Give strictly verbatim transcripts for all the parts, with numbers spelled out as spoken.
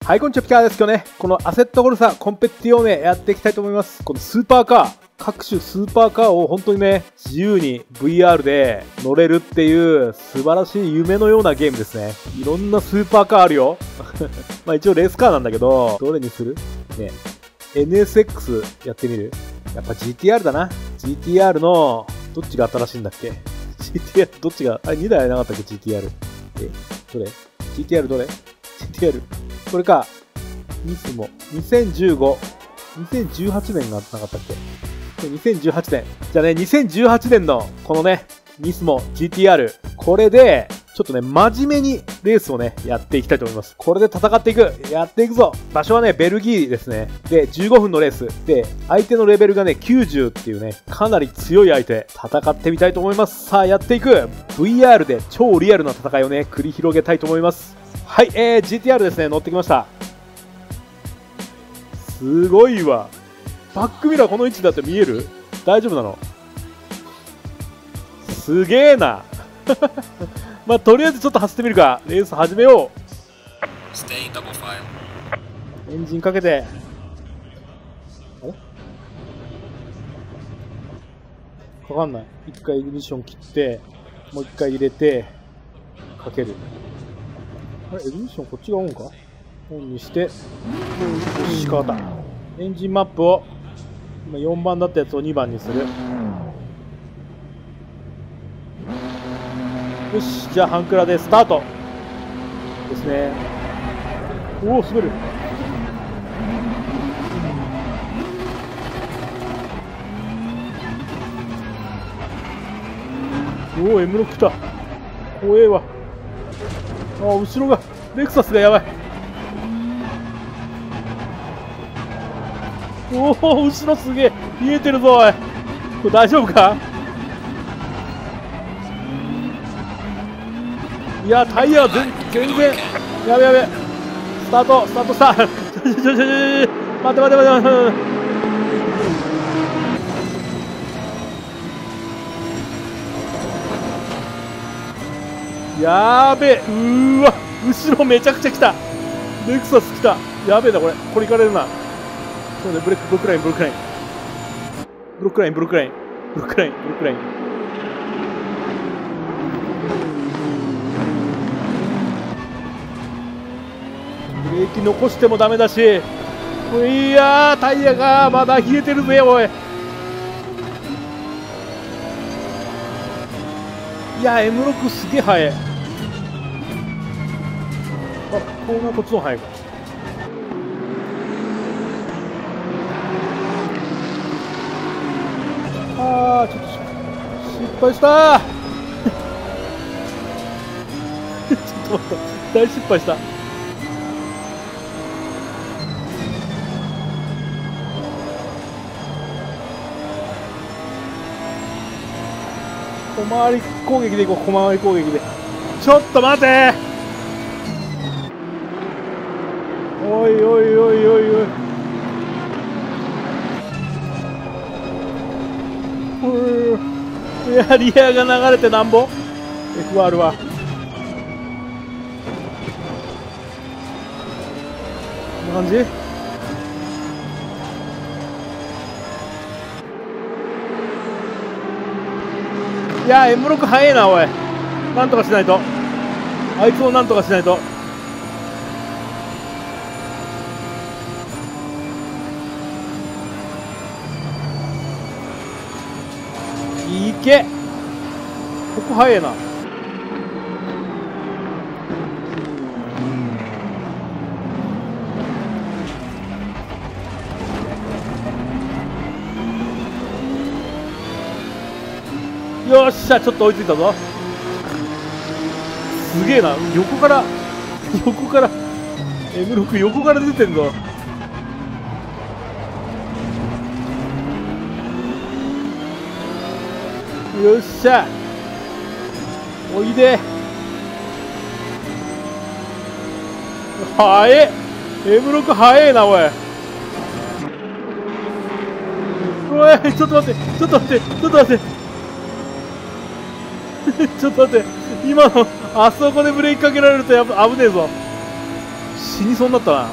はい、こんにちは、ピカーです。今日ね、このアセットゴルサコンペティオーネやっていきたいと思います。このスーパーカー、各種スーパーカーを本当にね、自由に ブイアール で乗れるっていう素晴らしい夢のようなゲームですね。いろんなスーパーカーあるよ。まあ一応レースカーなんだけど、どれにするね、エヌエスエックス やってみる？やっぱ ジーティーアール だな。ジーティーアール の、どっちが新しいんだっけ？ ジーティーアール どっちが、あれにだいなかったっけ ジーティーアール。え、どれ？ ジーティーアール どれ？ ジーティーアール。これか。ニスモ。にせんじゅうご。にせんじゅうはちねんがなかったっけ？ にせんじゅうはち 年。じゃあね、にせんじゅうはちねんのこのね、ニスモ ジーティーアール。これで、ちょっとね、真面目にレースをね、やっていきたいと思います。これで戦っていく。やっていくぞ。場所はね、ベルギーですね。で、じゅうごふんのレース。で、相手のレベルがね、きゅうじゅうっていうね、かなり強い相手、戦ってみたいと思います。さあ、やっていく。ブイアール で超リアルな戦いをね、繰り広げたいと思います。はい、えー、ジーティーアール ですね、乗ってきました。すごいわ。バックミラーこの位置だって見える？大丈夫なの？すげえな。まあ、とりあえずちょっと走ってみるか。レース始めよう。エンジンかけて。あれ？かかんない。一回イグニション切って、もう一回入れて、かける。あれ、イグニションこっちがオンか？オンにして、よし、変わった。エンジンマップを、今よんばんだったやつをにばんにする。よし、じゃあ半クラでスタートですね。おお、滑る。おお、エムロック来た。怖えわ。あ、後ろが、レクサスがやばい。おお、後ろすげえ見えてるぞ。おい、これ大丈夫か？いや、タイヤは全全然やべやべ。スタートスタートしたちょちょちょちょちょ、待って待って待って待って。やーべえ、うーわ、後ろめちゃくちゃ来た。レクサス来た。やべえな、これこれいかれるな。そうね、ブレックブロックラインブロックラインブロックラインブロックラインブロックラインブロックライン。ブレーキ残してもダメだし、いやー、タイヤがまだ冷えてるぜ、おい。いやー、エムロックすげえ速い。あ、こんなこっちの速いか。あー、ちょっと失敗したー。ちょっと待った、大失敗した。小回り攻撃でいこう、小回り攻撃で。ちょっと待てー。おいおいおいおいおい。いや、リアが流れてなんぼ エフアール は。こんな感じ？いや、エムロック速えな、おい。なんとかしないと。あいつをなんとかしないと。いけ。ここ速えな。よっしゃ、ちょっと追いついたぞ。すげえな、横から横から エムロック 横から出てんぞ。よっしゃ、おいで。はえ エムロック 速えな、おい。おい、ちょっと待ってちょっと待ってちょっと待ってちょっと待って、今のあそこでブレーキかけられるとやっぱ危ねえぞ。 死にそうになったな。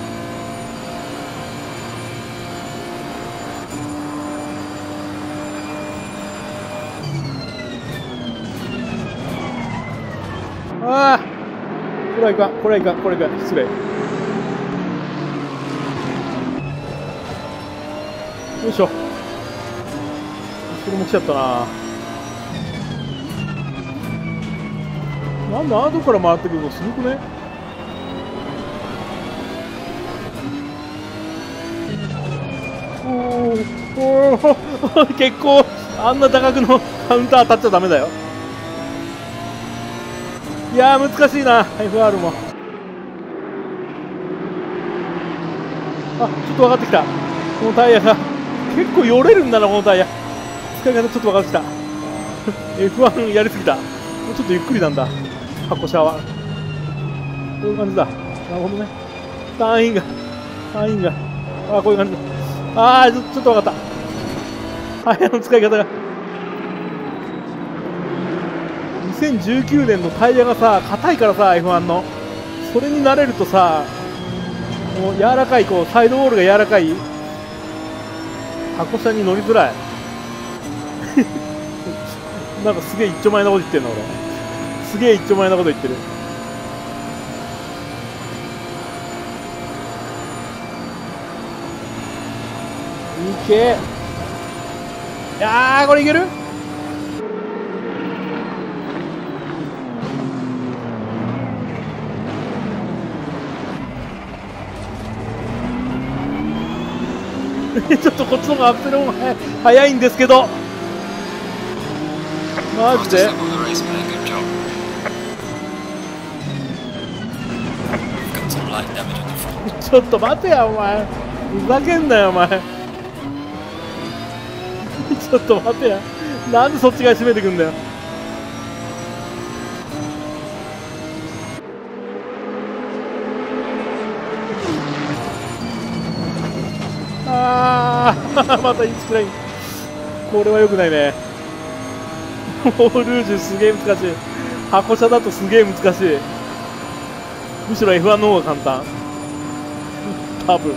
ああ、これはいかん、これはいかん、これはいかん、失礼。よいしょ。後ろも来ちゃったな。なんで後から回ってくるのすごくね。おーおー結構あんな高くのカウンター当たっちゃダメだよ。いやー難しいな エフアール も。あ、ちょっと分かってきた。このタイヤが結構よれるんだな、このタイヤ。使い方ちょっと分かってきた。エフワン やりすぎた。もうちょっとゆっくりなんだ、箱車は。こういう感じだ。なるほどね。隊員が隊員がああ、こういう感じだ。ああ、ちょちょっと分かった。タイヤの使い方がにせんじゅうきゅうねんのタイヤがさ、硬いからさ、 エフワン のそれに慣れるとさ、もう柔らかい、こうサイドウォールが柔らかい箱車に乗りづらい。なんかすげえ一丁前なこと言ってんな、俺。すげえ一丁前なこと言ってる。いけ。いやー、これいける。ちょっとこっちの方がアクセルも速いんですけど、マジでちょっと待てやお前、ふざけんなよお前。ちょっと待てや、なんでそっち側締めてくんだよ。あーまたインチクライン。これはよくないね。オールージュすげえ難しい。箱車だとすげえ難しい。むしろ エフワン の方が簡単多分。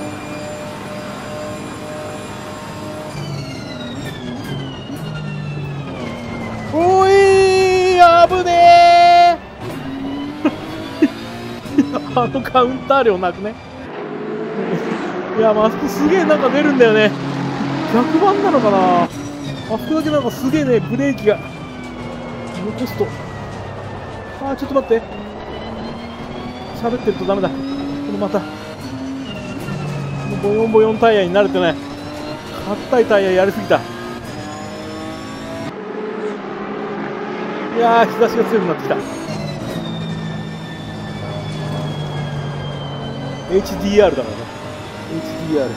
おいー、危ねーあのカウンター量なくね。いや、あそこすげえなんか出るんだよね。逆番なのかな。あそこだけなんかすげえね、ブレーキが残すと。あー、ちょっと待って、喋ってるとダメだ。このまたこのボヨンボヨンタイヤに慣れてない。硬いタイヤやりすぎた。いやー、日差しが強くなってきた。 エイチディーアール だからね。 エイチディーアール。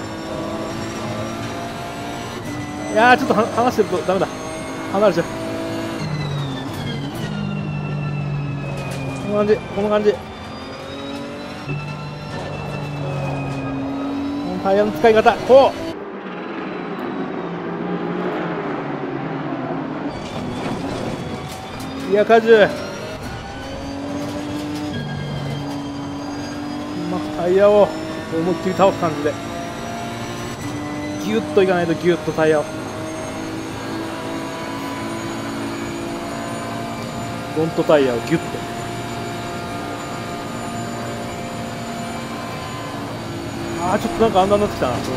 いやー、ちょっとは離してるとダメだ。離れちゃう。この感じ、この感じ。このタイヤの使い方、こう。いや、荷重、まあ、タイヤを思いっきり倒す感じでギュッといかないと、ギュッとタイヤをフロントタイヤをギュッと。ああ、ちょっとなんかあんなになってきたな。こ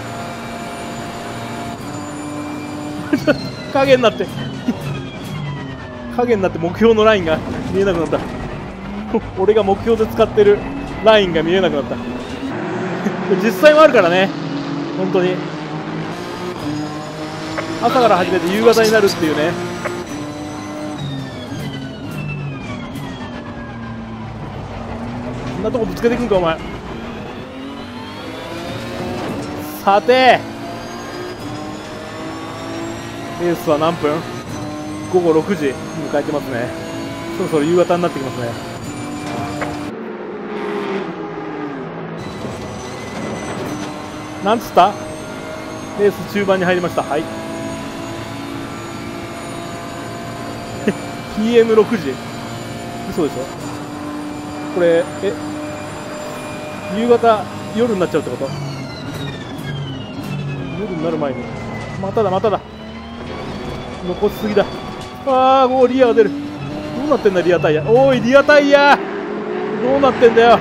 れは影になって影になって目標のラインが見えなくなった俺が目標で使ってるラインが見えなくなった実際もあるからね、本当に朝から始めて夕方になるっていうね。こんなとこぶつけてくんかお前。さてレースは何分？ごごろくじ迎えてますね。そろそろ夕方になってきますね。なんつった？レース中盤に入りました。はいピーエムろく 時、嘘でしょこれ。え夕方夜になっちゃうってこと？夜になる前にまただまただ、残しすぎだ。ああもうリアが出る。どうなってんだリアタイヤ。おいリアタイヤどうなってんだよ。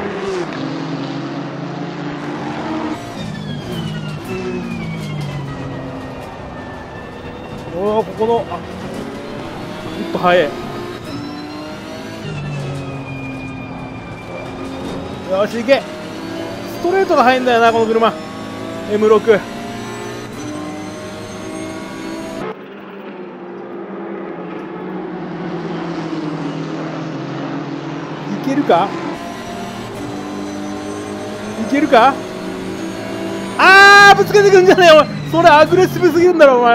おおここのあ一歩早い。よし行け。ストレートが速いんだよなこの車 エムろく。 いけるかいけるか。あーぶつけてくんじゃねえお前。それアグレッシブすぎるんだろお前。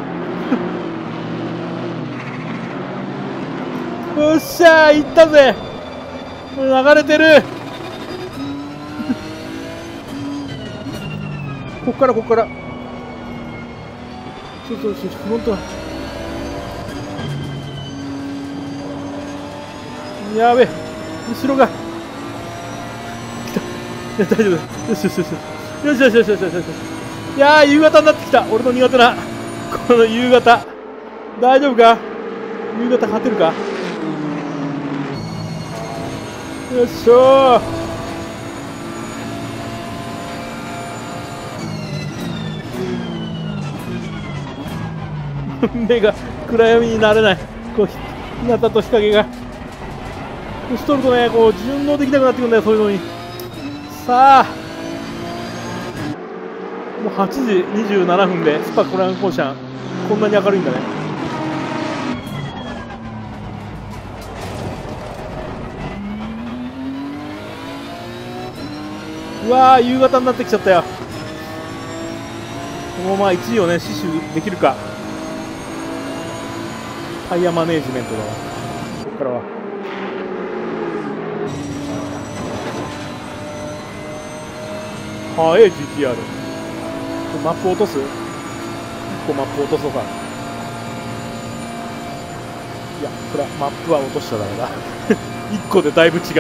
よっしゃー行ったぜ。流れてる。こっからこっからちょっとちょっとフロントやべえ後ろが来た。大丈夫。よしよしよしよしよしよしよしよしよし。いやー夕方になってきた。俺の苦手なこの夕方大丈夫か。夕方勝てるか。よっしょー。目が暗闇になれない。こう日向と日陰が年取るとねこう順応できなくなってくるんだよそういうのに。さあもうはちじにじゅうななふんでスパコランコンシャンこんなに明るいんだね。うわー夕方になってきちゃったよ。このままいちいをね死守できるか。タイヤマネージメントだわここからは。はえ ジーティーアール マップ落とす。いっこマップ落とそうか。いやこれはマップは落としちゃダメだいっこでだいぶ違う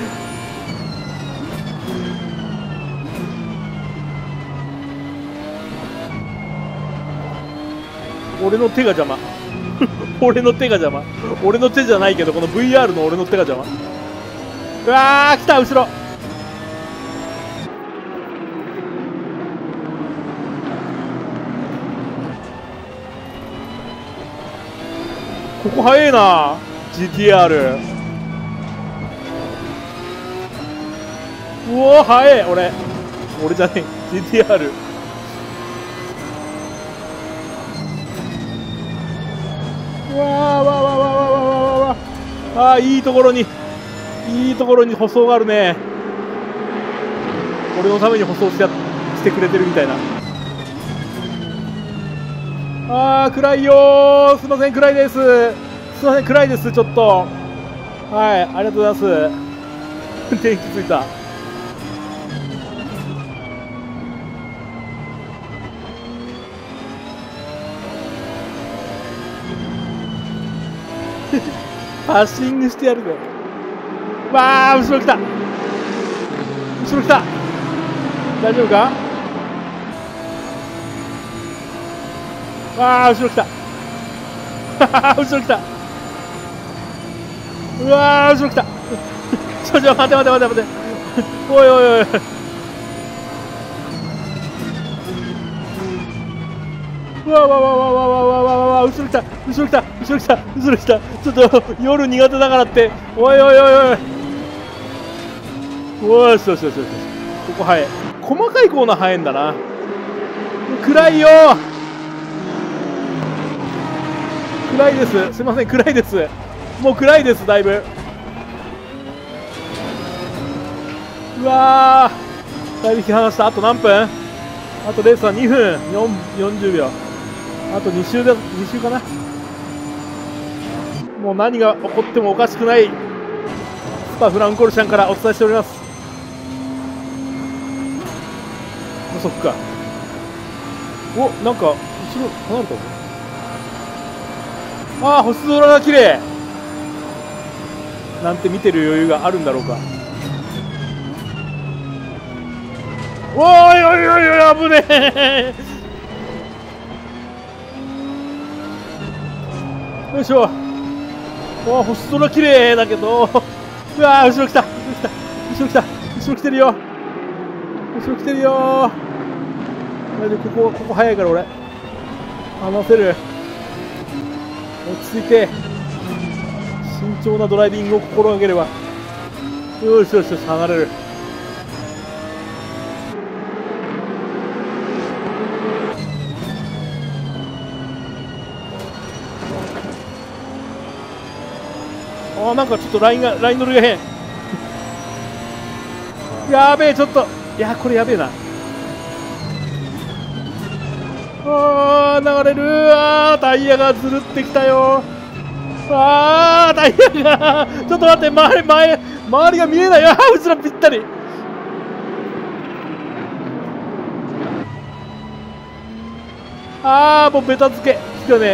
俺の手が邪魔俺の手が邪魔。俺の手じゃないけどこの ブイアール の俺の手が邪魔。うわー来た後ろ。ここ早いな ジーティーアール。 うおー早い。俺俺じゃねえ ジーティーアール。うわーわーわーわーわーわーわー。あーいいところにいいところに舗装があるね。俺のために舗装してしてくれてるみたいな。あー暗いよー。すいません暗いです。すいません暗いですちょっと。はいありがとうございます電気ついた。パッシングしてやるぜ。わあ後ろ来た後ろ来た。大丈夫か。わあ後ろ来た後ろ来た。うわー後ろ来たちょちょ待て待て待て待ておいおいおいうわわわわわわわわわ後ろ来た後ろ来た後ろ来た後ろ来た。ちょっと夜苦手だからっておいおいおいおいおいしよしよしよし。ここ早い。細かいコーナー早いんだな。暗いよ暗いです。すいません暗いです。もう暗いですだいぶ。うわーだいぶ引き離した。あと何分。あとレースはにふんよんじゅうびょう。あとに周でに周かな。もう何が起こってもおかしくないスパフランコルシャンからお伝えしております。そっか。おなんか後ろ離れたぞ。ああ星空が綺麗なんて見てる余裕があるんだろうか。 おーいおいおいおい、危ねえ。よいしょ。おー、星空綺麗だけど、うわー、後ろ来た、後ろ来た、後ろ来た、後ろ来てるよ、後ろ来てるよ。大丈夫、ここここ早いから俺離せる。落ち着いて慎重なドライビングを心がければ。よしよしよし、離れる。あー、なんかちょっとラインがライン乗りが変。やべえ、ちょっと、いやこれやべえな。あー、流れる。あー、タイヤがずるってきたよ。あー、タイヤがちょっと待って、周り前周りが見えない。あー、後ろぴったり。あー、もうベタ付けきたね。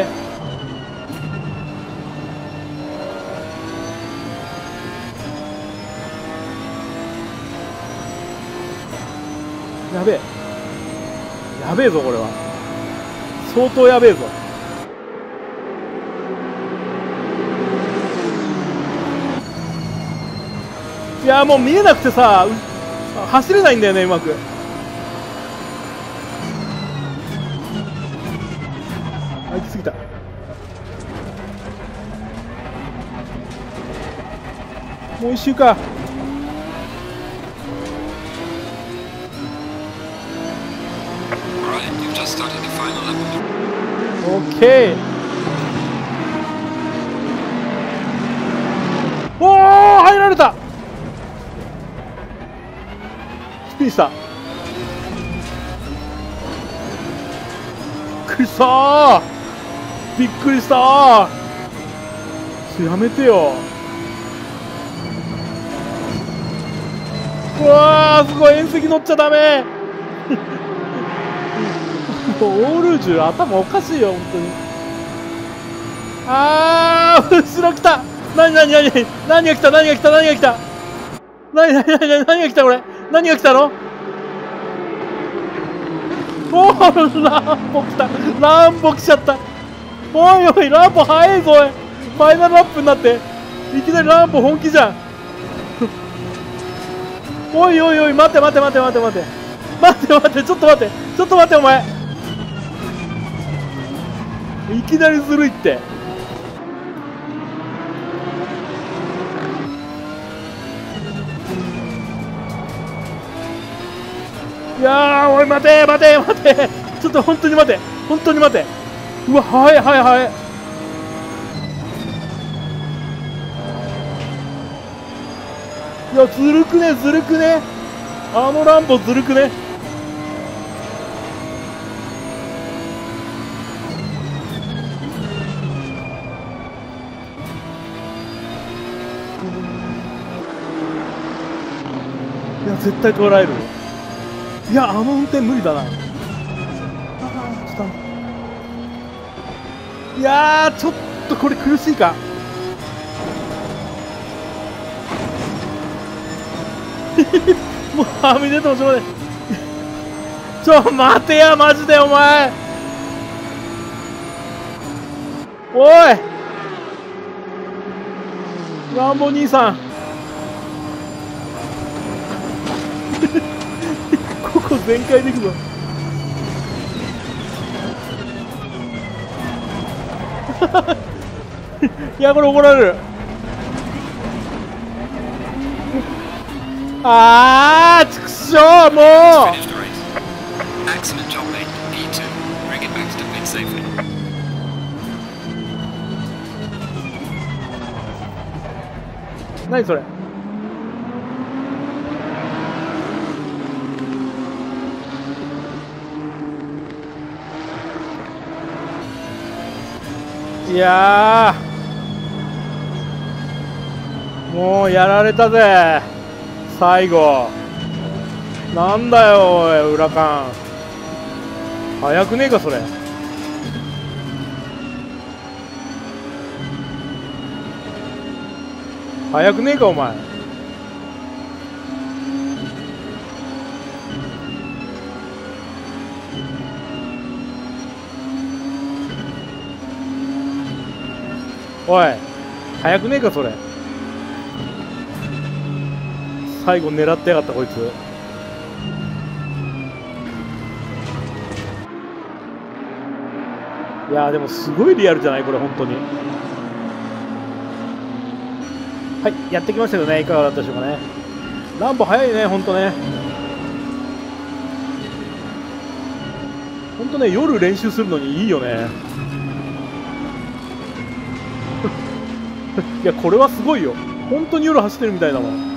やべえ、やべえぞこれは。相当やべえぞ。いやもう見えなくてさ、走れないんだよね、うまく。あ、行き過ぎた。もう一周か。オッケー。おお、入られた。スピンした。びっくりしたー、びっくりしたー。やめてよ。うわー、すごい、縁石乗っちゃダメ。もうオールージュ頭おかしいよ本当に。あー、後ろ来た。何何何何が来た、何が来た、何が来た、何何何何何が来た、これ何が来たの。おー、ランボ来た、ランボ来ちゃった。おいおい、ランボ早いぞおい。ファイナルラップになっていきなりランボ本気じゃん。おいおいおい、待って待って待って待って待って待って待って、ちょっと待ってちょっと待って、お前いきなりずるいって。いやー、おい待て待て待て、ちょっと本当に待て、本当に待て。うわ、はいはいはい。いや、ずるくねずるくね、あのランボずるくね。いや絶対捉える。いや、あの運転無理だな。あー、ちょっといやー、ちょっとこれ苦しいか。もうはみ出てもしょうがない。ちょ待てやマジでお前。おいランボ兄さん。ここ全開でいくぞ。いやこれ怒られる。あー、ちくしょう、もう何それ。いやー、もうやられたぜ最後。なんだよおい、裏カン早くねえかそれ。早くねえかお前。 おい早くねえかそれ。最後狙ってやがったこいつ。いやーでもすごいリアルじゃないこれ本当に。はいやってきましたけどね、いかがだったでしょうかね。ランボ早いね本当ね。本当ね夜練習するのにいいよね。いやこれはすごいよ本当に夜走ってるみたいだもん。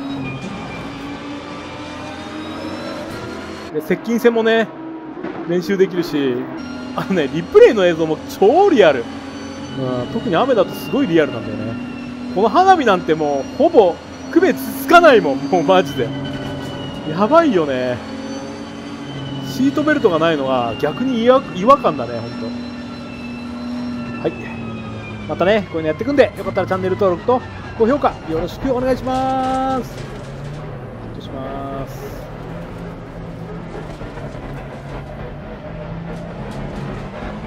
で接近戦もね練習できるし、あのねリプレイの映像も超リアル、うん、特に雨だとすごいリアルなんだよね。この花火なんてもうほぼ区別つかないもん、もうマジでやばいよね。シートベルトがないのは逆に違和違和感だね本当。はい、またねこういうのやっていくんで、よかったらチャンネル登録と高評価よろしくお願いします。失礼します。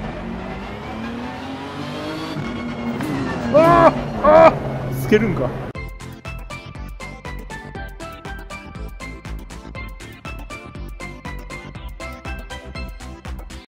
ああああ、透けるんか。